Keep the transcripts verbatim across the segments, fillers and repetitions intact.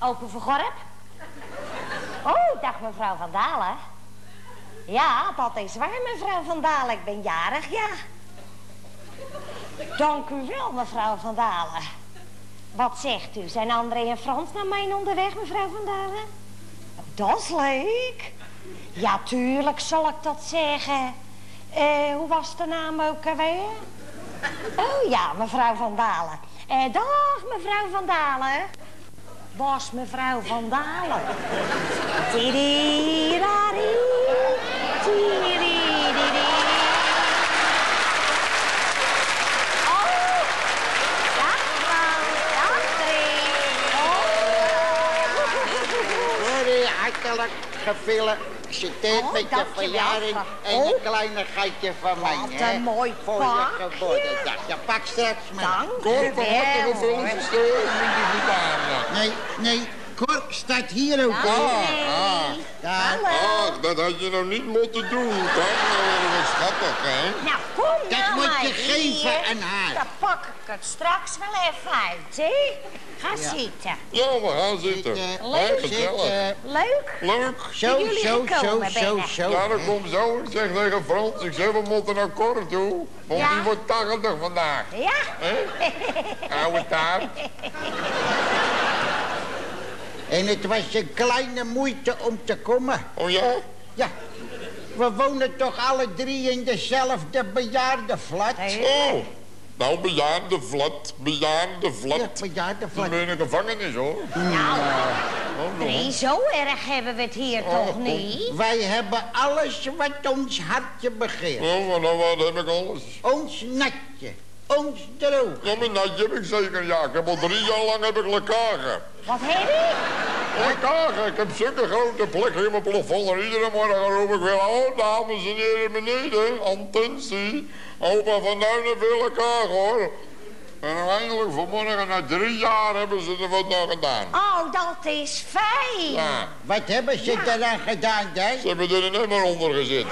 Open Vergorp? Oh, dag mevrouw Van Dalen. Ja, dat is waar, mevrouw Van Dalen. Ik ben jarig, ja. Dank u wel, mevrouw Van Dalen. Wat zegt u? Zijn André en Frans naar mij onderweg, mevrouw Van Dalen? Dat is leuk. Ja, tuurlijk zal ik dat zeggen. Uh, hoe was de naam ook alweer? Oh ja, mevrouw Van Dalen. Uh, dag, mevrouw Van Dalen. Was mevrouw Van Dalen. Tirirari, tiririri. Oh, dag Frans, dag Drie. Oh. Sorry, hartelijk gefeliciteerd oh, met je verjaring en oh. een kleinigheidje van mij. Wat een mooi voor pakje. je geboortedag. Je pak straks maar. Dank u wel. Nee, nee. Cor staat hier ook. Oh, nee. Daar. Ach, dat had je nou niet moeten doen. Dat is schattig, hè? Nou, kom dat nou moet maar je hier. geven aan haar. Dan pak ik het straks wel even uit, hè? Ga Ja. zitten. Ja, we gaan zitten. Zitten. Leuk. Hè, gezellig. Leuk. Leuk. Zo, jullie zo, zo, gekomen zo, binnen? zo. Ja, dat komt zo. Ik zeg tegen Frans, ik zeg, we moeten naar Cor toe. Want Ja. die wordt tachtig vandaag. Ja? Hè? Oude taart. En het was een kleine moeite om te komen. Oh ja? Ja, we wonen toch alle drie in dezelfde bejaardenflat? Oh. Nou, bejaarde flat, bejaarde flat. Ja, bejaardenflat. Dat ben een gevangenis, hoor. Nou, Oh, nee, zo erg hebben we het hier Oh, toch kom. niet? Wij hebben alles wat ons hartje begeert. Oh, maar nou, wat heb ik alles? Ons natje, ons droog. Ja, maar natje heb ik zeker, ja. Ik heb al drie jaar lang heb ik lekkage. Wat heb je? Lekkage, ik heb zulke grote plekken in mijn plafond. En iedere morgen roep ik weer, oh, dames en heren beneden, attentie. Opa van Duinen veel lekkage, hoor. En uiteindelijk vanmorgen, na drie jaar, hebben ze er wat aan gedaan. Oh, dat is fijn. Ja, Wat hebben ze Ja. eraan gedaan, ze hè? hebben er een emmer onder gezet.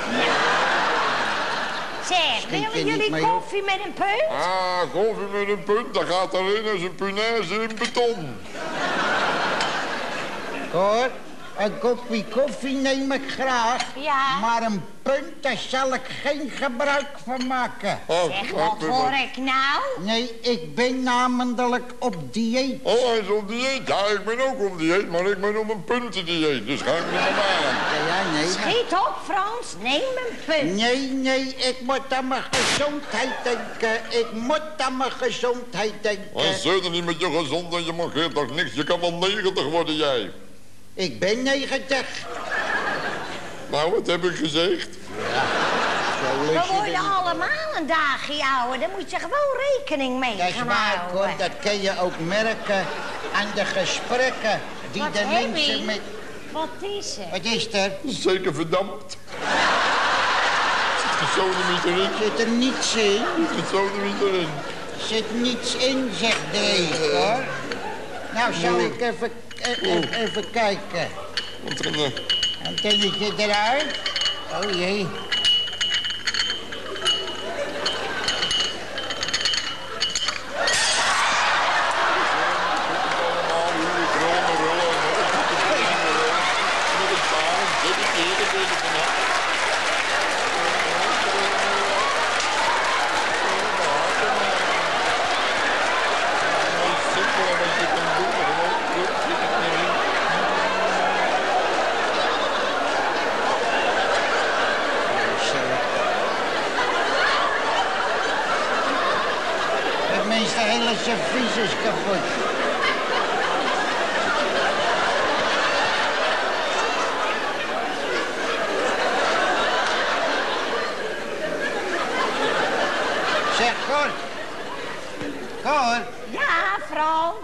Zeg, Schiet je willen niet jullie mee op? koffie met een punt? Ah, koffie met een punt, dat gaat erin als een punaise in beton. Hoor, een kopje koffie neem ik graag. Ja. Maar een punt, daar zal ik geen gebruik van maken. Oh, Zeg, wat hoor ik nou? Nee, ik ben namelijk op dieet. Oh, hij is op dieet. Ja, ik ben ook op dieet, maar ik ben op een puntendieet. Dus ga ik niet meer aan. Ja, ja, nee. Schiet op, Frans. Neem een punt. Nee, nee, ik moet aan mijn gezondheid denken. Ik moet aan mijn gezondheid denken. Wat zit er niet met je gezondheid? Je mag toch niks? Je kan wel negentig worden, jij. Ik ben negentig. Nou, wat heb ik gezegd? Zo We lees je worden er niet. allemaal een dagje ouder. Daar moet je gewoon rekening mee Dat is gaan waar, houden. Cor. Dat kun je ook merken aan de gesprekken die Wat de heb mensen je? met... Wat is er? Wat is er? Zeker verdampt. Zit gesodemiet erin? Zit er niets in? Gesodemiet erin. Zit niets in, zegt Dave, hoor. Nou, zal ik even, e- e- even kijken. Wat er nou? Antennetje eruit. Oh jee. Allemaal hier, krullen, rullen. Met een taal, dit is hier, dit is het vanaf. Simpel wat je kan doen, gewoon terug zit het erin. Het meeste hele servies is kapot. Zeg, Cor. Cor, Ja, Frans.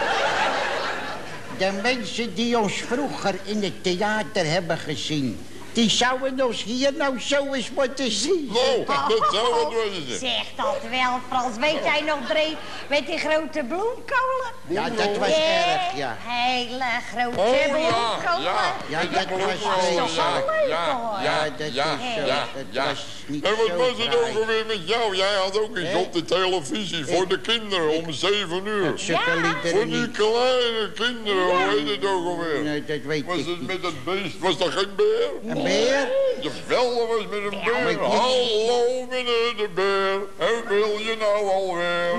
de mensen die ons vroeger in het theater hebben gezien... Die zouden ons hier nou zo eens moeten zien. Nou, dat zou het wezen. Zeg dat wel, Frans. Weet jij nog, Dree, met die grote bloemkolen? Ja, dat was erg, ja. Hele grote Oh, ja, bloemkolen. ja. Ja, dat was toch wel vreselijk. leuk, Ja, hoor. ja, Ja, dat ja, is zo. ja, Dat ja. was niet En wat zo was het fraai. ook alweer met jou? Jij had ook iets Hè? op de televisie voor de kinderen om zeven uur. Zulke Ja. liederen Voor die niet. kleine kinderen, hoe heet het ook alweer? Nee, dat weet Was ik het niet. met het beest? Was dat geen beer? Een beer? Jawel, dat was met een beer. maar- Hallo, meneer de beer. En wil je nou alweer?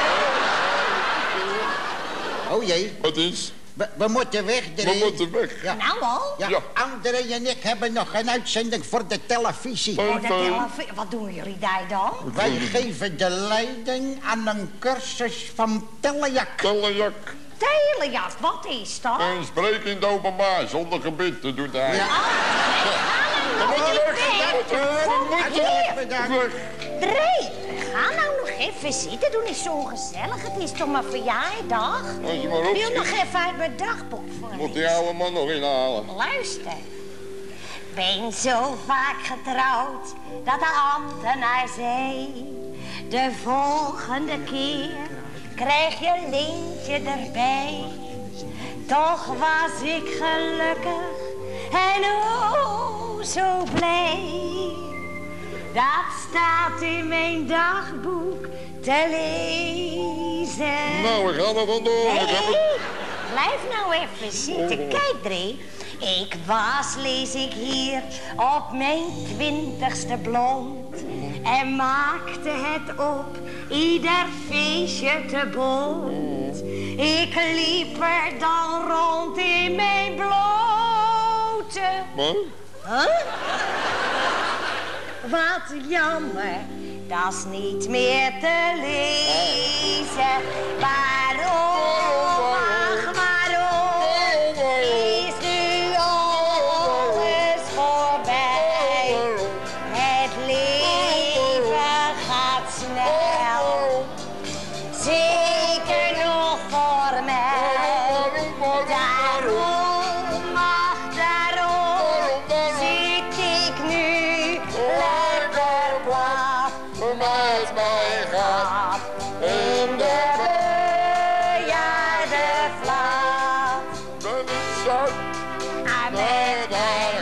Oh jee, Wat is? we, we moeten weg, We Drie. moeten weg. Ja. Nou al? Ja, Ja. André en ik hebben nog een uitzending voor de televisie. Fijn, Oh, de fijn. televisie. Wat doen jullie daar dan? Wij geven de leiding aan een cursus van telejak. Tellenjak. Telejak, wat is dat? En spreek in het openbaar zonder gebit, dat doet hij. Ja. We moeten weg. We moeten weg. We moeten Hartelijk bedankt. weg. Dree, ga nou nog even zitten. Doe niet zo gezellig. Het is toch mijn verjaardag? Als je maar Ik wil nog opschiet, even uit mijn dagboek voor moet die lezen. oude man nog inhalen. Luister. Ben zo vaak getrouwd dat de ambtenaar zei. De volgende keer krijg je lintje erbij. Toch was ik gelukkig en oh zo blij. Dat staat in mijn dagboek te lezen. Nou, we gaan er vandoor. Ik heb het... Nee, blijf nou even zitten. Kijk, Dree. Ik was, lees ik hier, op mijn twintigste blond. En maakte het op ieder feestje te bont. Ik liep er dan rond in mijn blote. Wat? Huh? Wat jammer, dat is niet meer te lezen. Waarom, ach waarom, is nu alles voorbij? Het leven gaat snel, zeker nog voor mij. Daarom, ach daarom, zit ik nu lekker blaf. Voor mij is mijn gat. In de bejaarde vlak. Ben ik zat. Ah, met mijn